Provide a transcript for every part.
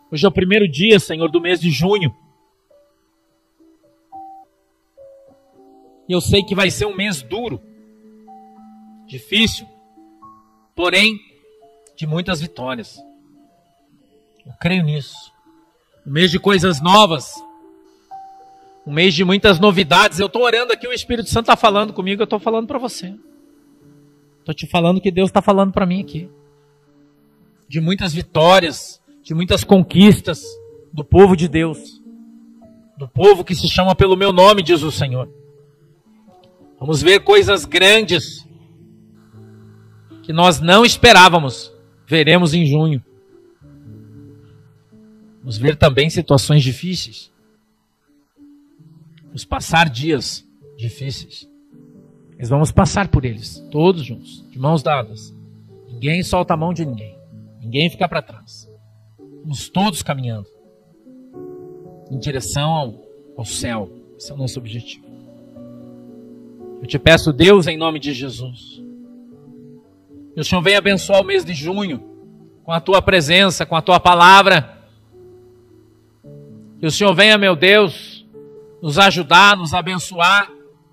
Hoje é o primeiro dia, Senhor, do mês de junho. E eu sei que vai ser um mês duro, difícil, porém, de muitas vitórias. Eu creio nisso. Um mês de coisas novas. Um mês de muitas novidades. Eu estou orando aqui, o Espírito Santo está falando comigo, eu estou falando para você. Estou te falando que Deus está falando para mim aqui. De muitas vitórias, de muitas conquistas do povo de Deus. Do povo que se chama pelo meu nome, diz o Senhor. Vamos ver coisas grandes que nós não esperávamos. Veremos em junho. Vamos ver também situações difíceis. Vamos passar dias difíceis. Mas vamos passar por eles, todos juntos, de mãos dadas. Ninguém solta a mão de ninguém. Ninguém fica para trás. Vamos todos caminhando em direção ao céu. Esse é o nosso objetivo. Eu te peço, Deus, em nome de Jesus, que o Senhor venha abençoar o mês de junho com a tua presença, com a tua palavra. Que o Senhor venha, meu Deus, nos ajudar, nos abençoar.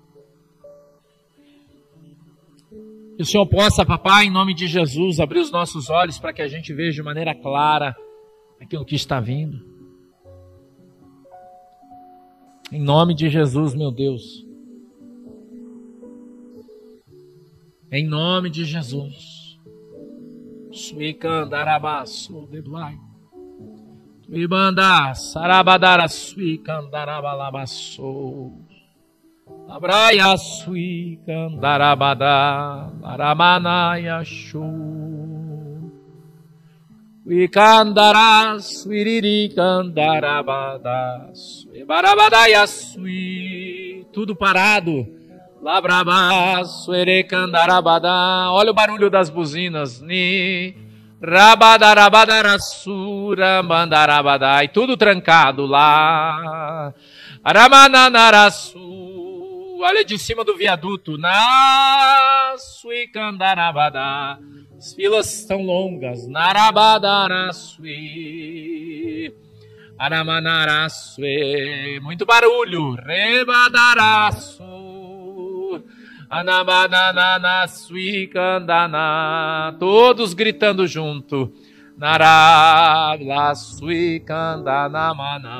Que o Senhor possa, papai, em nome de Jesus, abrir os nossos olhos para que a gente veja de maneira clara aquilo que está vindo. Em nome de Jesus, meu Deus. Em nome de Jesus. Suicandarabaço de blai. Tuibanda sarabadara suicandarabalabasou. Labraia suicandarabada. Laramanaya show. Uicandara suiriricandarabada. Suibarabadaya sui. Tudo parado. Labrabaço erecandarabada. Olha o barulho das buzinas. Ni rabadarabadarassura bandarabadai. Tudo trancado lá. Aramananaraçu. Olha de cima do viaduto. Nasuicandarabada. As filas estão longas. Narabadaraçui. Aramanaraçu. Muito barulho. Rebadaraçu. Anabanana suicandana, todos gritando junto. Narabla suicandana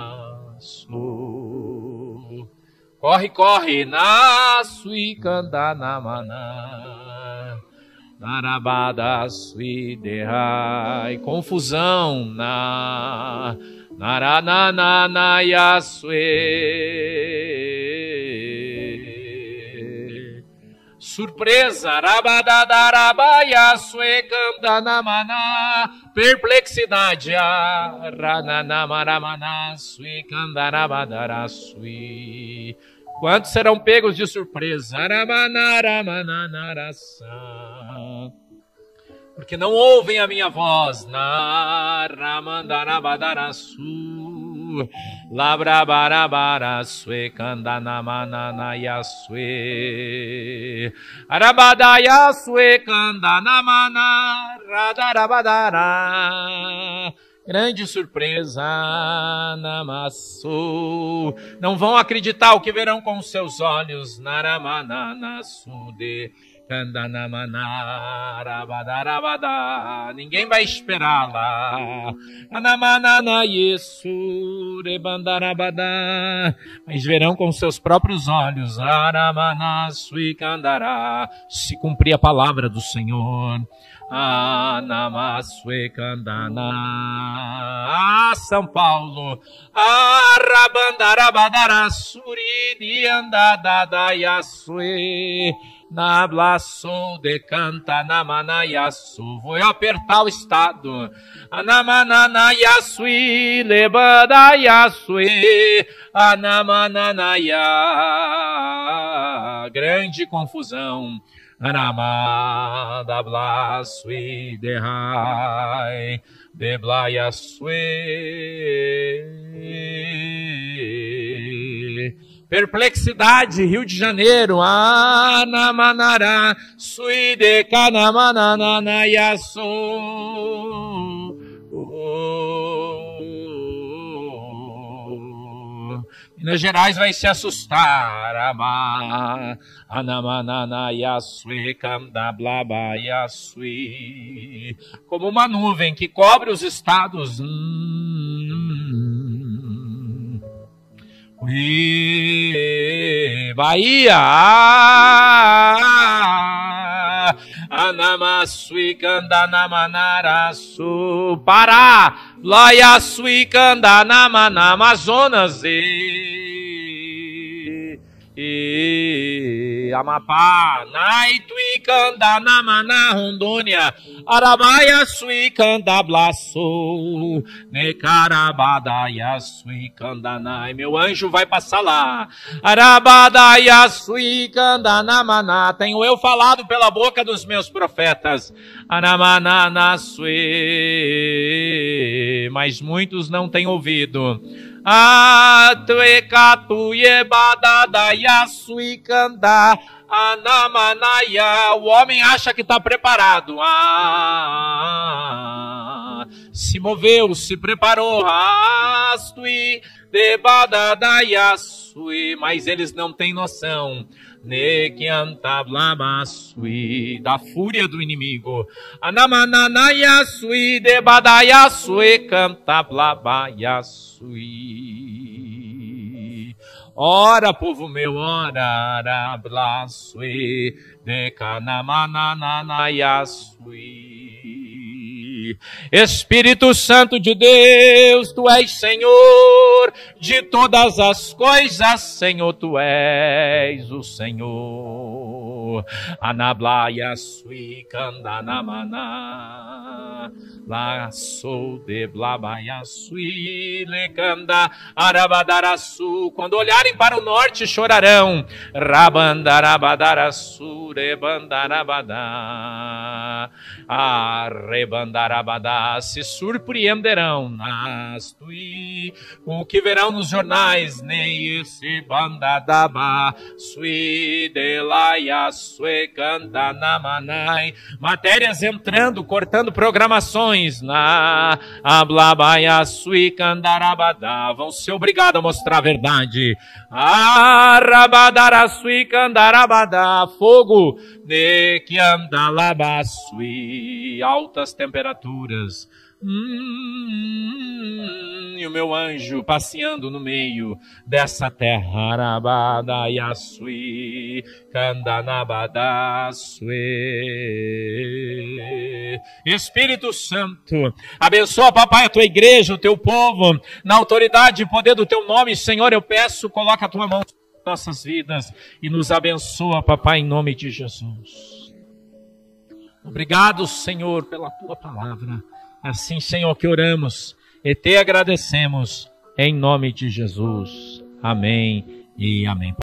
manasu. Corre, corre, na suicandana mana. Narabada suiderrai. Confusão na naranana yasue. Surpresa, rabadadarabaia, suecandanamana, perplexidade, rananamaramana, suecandarabadaraçui. Quantos serão pegos de surpresa? Aramanaramananaraça. Porque não ouvem a minha voz, naramandarabadaraçu. Labrabarabara suecandanamana yasue. Arabadaya suecandanamana radarabadara. Grande surpresa, namasu. Não vão acreditar o que verão com os seus olhos. Naramana sude. Ninguém vai esperar lá. Mas verão com seus próprios olhos. Se cumprir a palavra do Senhor. São Paulo. Nablaçou de canta namanayasu. Vou apertar o estado. Anamananayasui lebadayasui. Anamananaya. Grande confusão. Anamadablasui derrai. Deblayasui. Perplexidade, Rio de Janeiro. Anamanara, suide canamanana yasu. Minas Gerais vai se assustar. Como uma nuvem que cobre os estados. Bahia. Anamasui Candanamanaraçu, Pará, Laiaçui Candanamana, Amazonas e Amapá, Naitui Candanamana, Rondônia, Arabaiaçui Candablaçu, Necarabadaiaçui Candanai, meu anjo vai passar lá, Arabadaiaçui Candanamana, tenho eu falado pela boca dos meus profetas, Anamananasui, mas muitos não têm ouvido. O homem acha que está preparado. Se moveu, se preparou. Mas eles não têm noção da fúria do inimigo. Ora, povo meu, ora, arablasui, decanamananayasui. Espírito Santo de Deus, Tu és Senhor de todas as coisas, Senhor, Tu és o Senhor. Anablaya sui kandanamana, la sou de blabaya sui lekanda arabadarasu. Quando olharem para o norte chorarão. Rabandarabadarasu rebandarabadá, arrebandarabadá, se surpreenderão nastui com o que verão nos jornais. Nei se bandadaba sui delaya sui cantanamanai, matérias entrando, cortando programações na ablabaya sui candarabadá, vão ser obrigados a mostrar a verdade. Arabadarasui candarabadá, fogo de que andalabasui, altas temperaturas. E o meu anjo passeando no meio dessa terra. Arabada yasui kandanabadasui. Espírito Santo, abençoa, papai, a tua igreja, o teu povo, na autoridade e poder do teu nome. Senhor, eu peço, coloca a tua mão nas nossas vidas e nos abençoa, papai, em nome de Jesus. Obrigado, Senhor, pela tua palavra. Assim, Senhor, que oramos e te agradecemos em nome de Jesus. Amém e amém.